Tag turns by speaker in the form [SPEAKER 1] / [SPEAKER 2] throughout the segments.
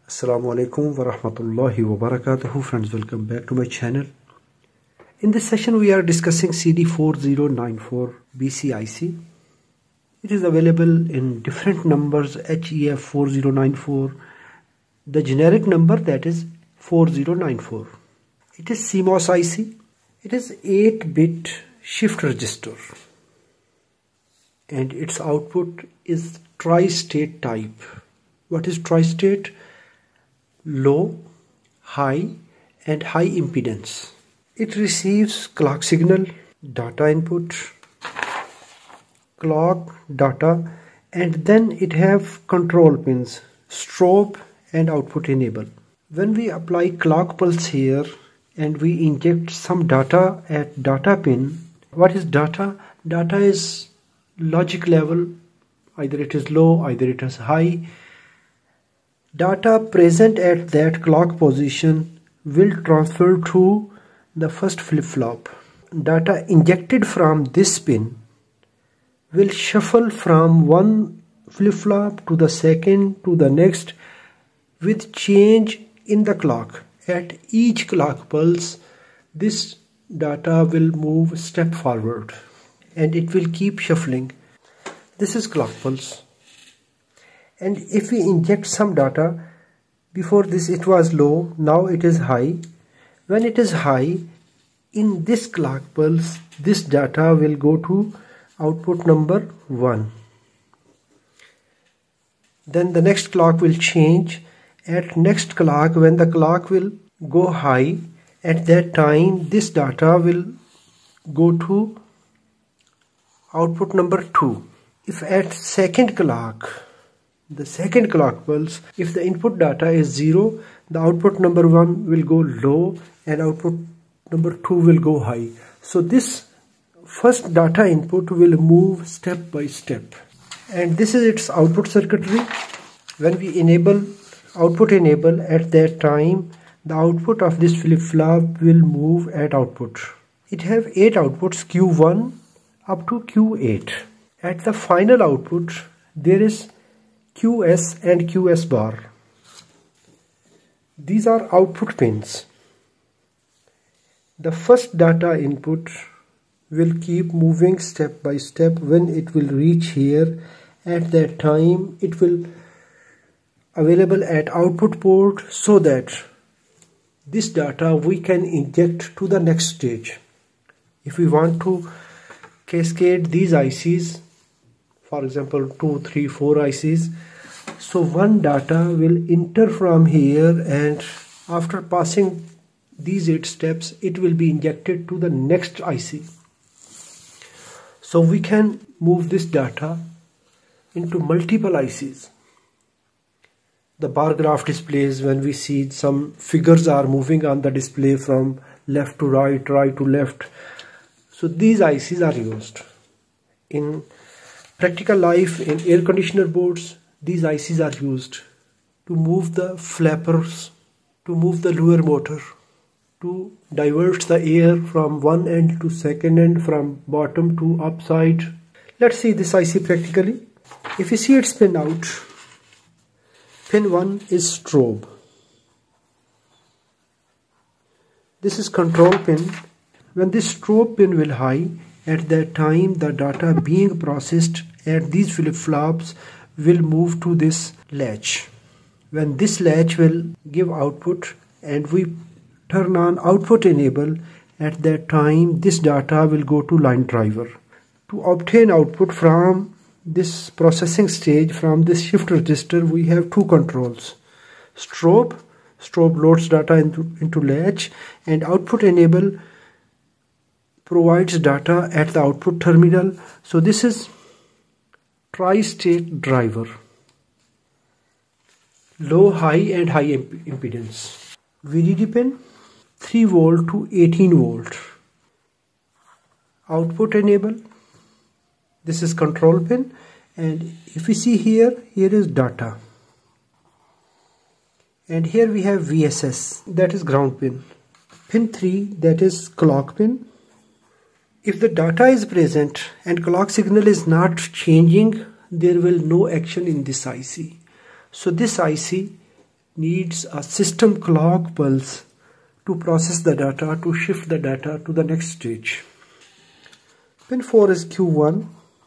[SPEAKER 1] Assalamu alaikum wa rahmatullahi wa barakatuhu. Friends, welcome back to my channel. In this session we are discussing CD4094 BCIC. It is available in different numbers, HEF4094, the generic number that is 4094. It is CMOS IC. It is 8-bit shift register and its output is tri-state type. What is tri-state? Low, high and high impedance. It receives clock signal, data input, clock, data, and then it have control pins, strobe and output enable. When we apply clock pulse here and we inject some data at data pin, what is data? Data is logic level, either it is low, either it is high. Data present at that clock position will transfer to the first flip-flop. Data injected from this pin will shuffle from one flip-flop to the second to the next with change in the clock. At each clock pulse, this data will move step forward and it will keep shuffling. This is clock pulse. And if we inject some data, before this it was low, now it is high. When it is high, in this clock pulse, this data will go to output number 1. Then the next clock will change. At next clock, when the clock will go high, at that time this data will go to output number 2. If at second clock, the second clock pulse, if the input data is 0, the output number 1 will go low and output number 2 will go high. So this first data input will move step by step. And this is its output circuitry. When we enable output enable, at that time the output of this flip-flop will move at output. It have 8 outputs, Q1 up to Q8. At the final output there is QS and QS bar. These are output pins. The first data input will keep moving step by step. When it will reach here, at that time it will available at output port, so that this data we can inject to the next stage. If we want to cascade these ICs, for example 2, 3, 4 ICs, so one data will enter from here and after passing these 8 steps it will be injected to the next IC. So we can move this data into multiple ICs. The bar graph displays, when we see some figures are moving on the display from left to right, right to left. So these ICs are used. In practical life, in air conditioner boards, these ICs are used to move the flappers, to move the lower motor, to divert the air from one end to second end, from bottom to upside. Let's see this IC practically. If you see its pin out, pin 1 is strobe. This is control pin. When this strobe pin will high, at that time the data being processed at these flip-flops will move to this latch. When this latch will give output and we turn on output enable, at that time this data will go to line driver. To obtain output from this processing stage, from this shift register, we have 2 controls. Strobe loads data into latch, and output enable provides data at the output terminal. So this is tri-state driver, low, high and high impedance. VDD pin 3 volt to 18 volt. Output enable, this is control pin, and if we see here is data, and here we have VSS, that is ground pin. Pin 3, that is clock pin. If the data is present and clock signal is not changing, there will no action in this IC. So this IC needs a system clock pulse to process the data, to shift the data to the next stage. Pin 4 is Q1,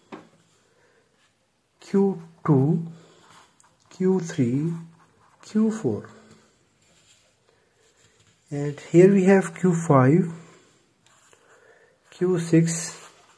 [SPEAKER 1] Q2, Q3, Q4. And here we have Q5, Q6,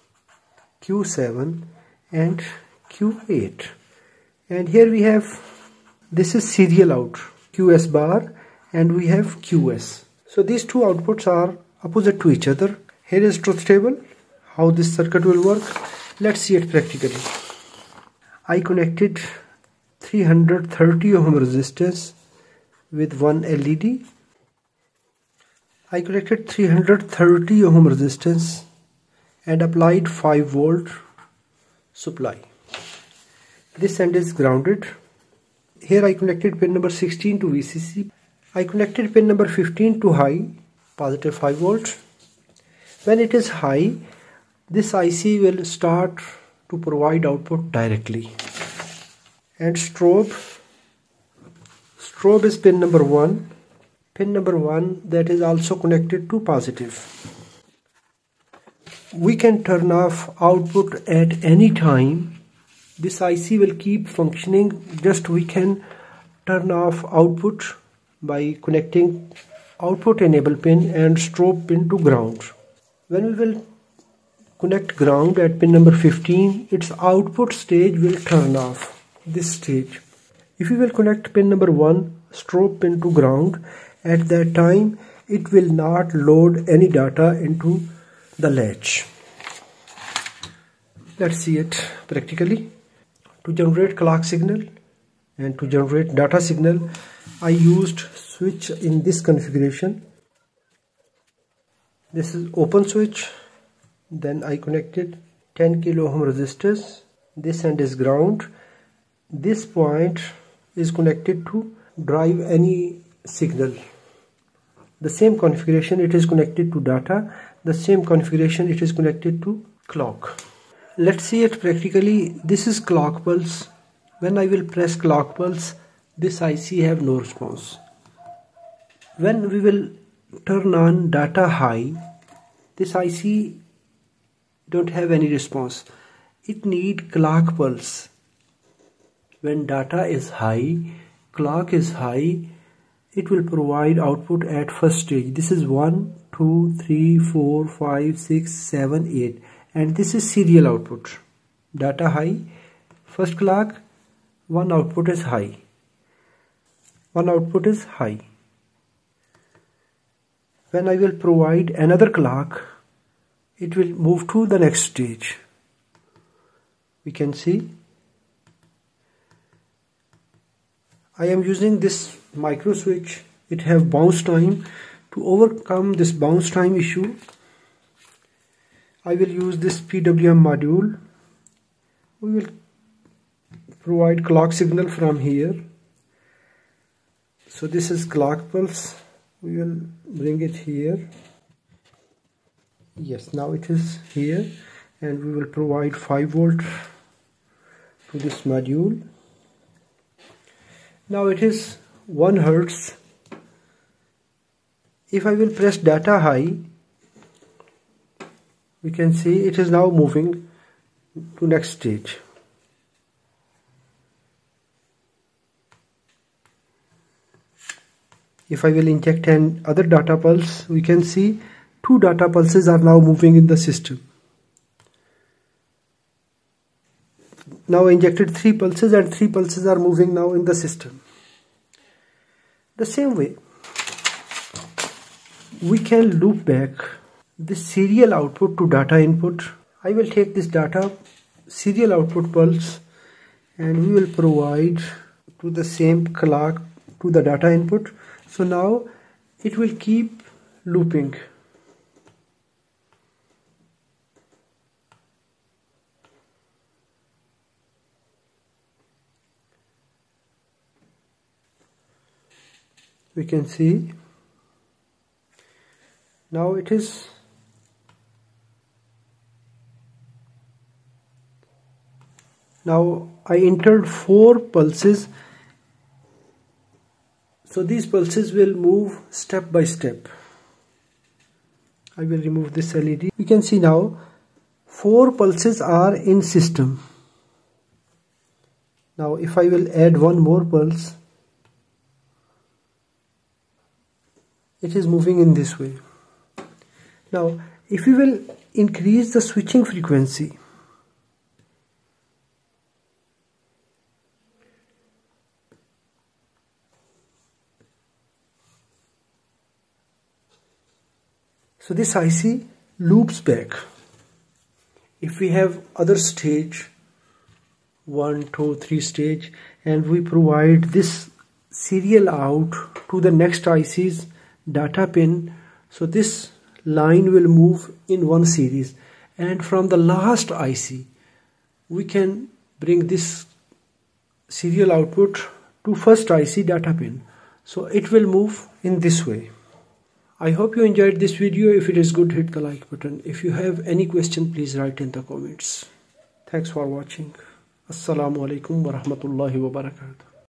[SPEAKER 1] Q7 and Q8. And here we have, this is serial out, QS bar, and we have QS. So these two outputs are opposite to each other. Here is truth table, how this circuit will work. Let's see it practically. I connected 330 ohm resistance with one LED. I connected 330 ohm resistance and applied 5 volt supply. This end is grounded. Here I connected pin number 16 to VCC. I connected pin number 15 to high, positive 5 volt. When it is high, this IC will start to provide output directly. And strobe is pin number 1. Pin number 1 that is also connected to positive. We can turn off output at any time. This IC will keep functioning. Just we can turn off output by connecting output enable pin and strobe pin to ground. When we will connect ground at pin number 15, its output stage will turn off, this stage. If we will connect pin number 1, strobe pin to ground, at that time it will not load any data into the latch. Let's see it practically. To generate clock signal and to generate data signal, I used switch in this configuration. This is open switch. Then I connected 10 kilo ohm resistors. This end is ground. This point is connected to drive any signal. The same configuration it is connected to data. The same configuration it is connected to clock. Let's see it practically. This is clock pulse. When I will press clock pulse, this IC have no response. When we will turn on data high, this IC don't have any response. It need clock pulse. When data is high, clock is high, it will provide output at first stage. This is 1, 2, 3, 4, 5, 6, 7, 8. And this is serial output. Data high, first clock, one output is high. One output is high. When I will provide another clock, it will move to the next stage. We can see. I am using this micro switch. It have bounce time. To overcome this bounce time issue, I will use this PWM module. We will provide clock signal from here. So this is clock pulse. We will bring it here. Yes, now it is here, and we will provide 5 volt to this module. Now it is 1 Hertz. If I will press data high, we can see it is now moving to next stage. If I will inject another data pulse, we can see 2 data pulses are now moving in the system. Now I injected 3 pulses and 3 pulses are moving now in the system. The same way, we can loop back this serial output to data input. I will take this data serial output pulse and we will provide to the same clock to the data input. So now it will keep looping. We can see now it is now I entered 4 pulses So these pulses will move step by step. I will remove this LED. You can see now 4 pulses are in system. Now if I will add one more pulse, it is moving in this way. Now if we will increase the switching frequency, so this IC loops back. If we have other stage, 1, 2, 3 stage, and we provide this serial out to the next IC's data pin, so this line will move in one series, and from the last IC we can bring this serial output to first IC data pin, so it will move in this way. I hope you enjoyed this video. If it is good, hit the like button. If you have any question, please write in the comments. Thanks for watching. Assalamu alaikum wa rahmatullahi wa barakatuh.